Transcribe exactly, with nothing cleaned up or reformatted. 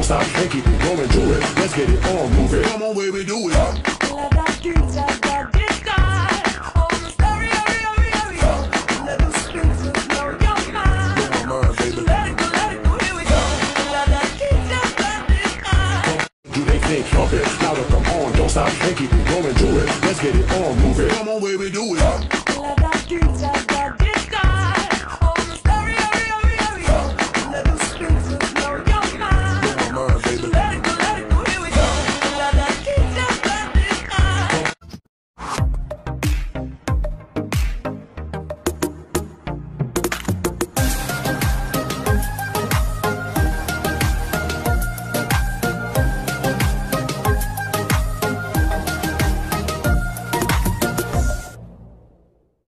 stop, and keep it going, do it. Let's get it on, move it. Come on, baby, do it. Lada Dida Dida, on the stereo, hurry, hurry. Let the speakers blow your mind. Blow my mind, baby. Let it go, let it go, here we go. Lada Dida Dida. Do they think of it? Now to come on, don't stop, and keep it going, do it. Let's get it on, move it. Come on, baby, do it. Lada Dida Dida.